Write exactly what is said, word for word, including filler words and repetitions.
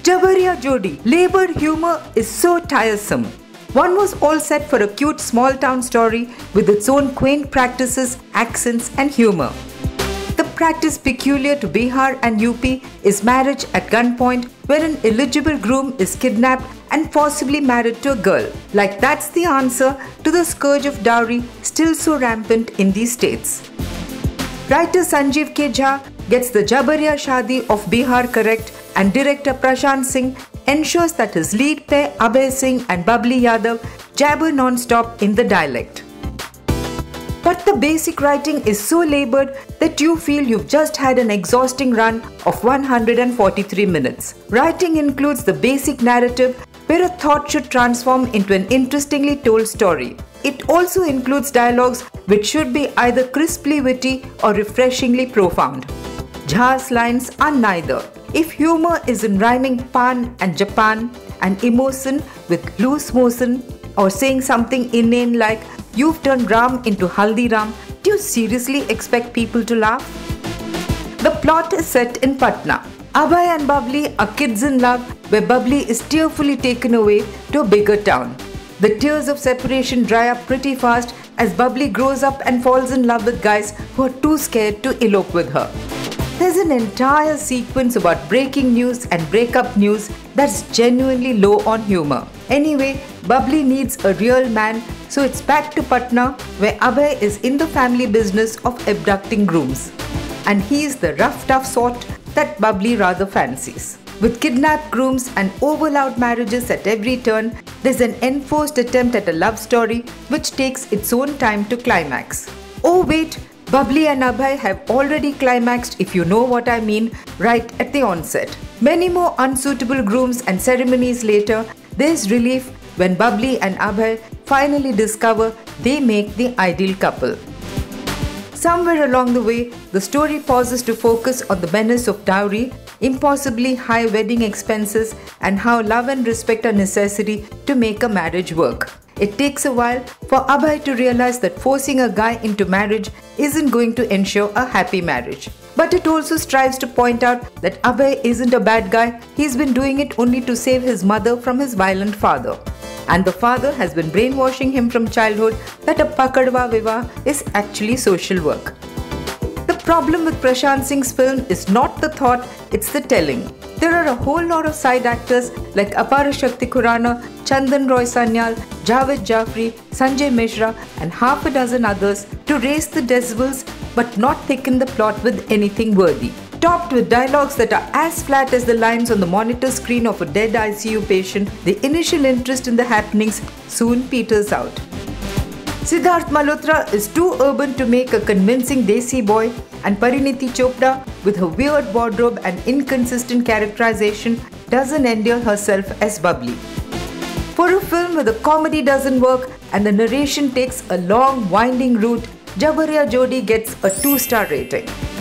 Jabariya Jodi, laboured humour is so tiresome. One was all set for a cute small town story with its own quaint practices, accents and humour. The practice peculiar to Bihar and U P is marriage at gunpoint, where an eligible groom is kidnapped and forcibly married to a girl. Like that's the answer to the scourge of dowry still so rampant in these states. Writer Sanjeev K. Jha gets the Jabariya Shadi of Bihar correct, and director Prashant Singh ensures that his lead pair Abhay Singh and Bubbly Yadav jabber non-stop in the dialect. But the basic writing is so laboured that you feel you've just had an exhausting run of one hundred forty-three minutes. Writing includes the basic narrative where a thought should transform into an interestingly told story. It also includes dialogues which should be either crisply witty or refreshingly profound. Jha's lines are neither. If humour is in rhyming pan and Japan and emotion with loose motion, or saying something inane like "You've turned Ram into Haldiram," do you seriously expect people to laugh? The plot is set in Patna. Abhay and Bubbly are kids in love, where Bubbly is tearfully taken away to a bigger town. The tears of separation dry up pretty fast as Bubbly grows up and falls in love with guys who are too scared to elope with her. There's an entire sequence about breaking news and breakup news that's genuinely low on humour. Anyway, Bubbly needs a real man, so it's back to Patna, where Abhay is in the family business of abducting grooms. And he's the rough tough sort that Bubbly rather fancies. With kidnapped grooms and over-loud marriages at every turn, there's an enforced attempt at a love story which takes its own time to climax. Oh wait, Bubbly and Abhay have already climaxed, if you know what I mean, right at the onset. Many more unsuitable grooms and ceremonies later, there's relief when Bubbly and Abhay finally discover they make the ideal couple. Somewhere along the way, the story pauses to focus on the menace of dowry, impossibly high wedding expenses, and how love and respect are necessary to make a marriage work. It takes a while for Abhay to realize that forcing a guy into marriage isn't going to ensure a happy marriage. But it also strives to point out that Abhay isn't a bad guy, he's been doing it only to save his mother from his violent father. And the father has been brainwashing him from childhood that a Pakadwa Vivah is actually social work. The problem with Prashant Singh's film is not the thought, it's the telling. There are a whole lot of side actors like Apara Shakti Khurana, Chandan Roy Sanyal, Javed Jafri, Sanjay Mishra and half a dozen others to raise the decibels but not thicken the plot with anything worthy. Topped with dialogues that are as flat as the lines on the monitor screen of a dead I C U patient, the initial interest in the happenings soon peters out. Siddharth Malhotra is too urban to make a convincing Desi boy, and Pariniti Chopra, with her weird wardrobe and inconsistent characterization, doesn't endear herself as Bubbly. For a film where the comedy doesn't work and the narration takes a long, winding route, Jabariya Jodi gets a two star rating.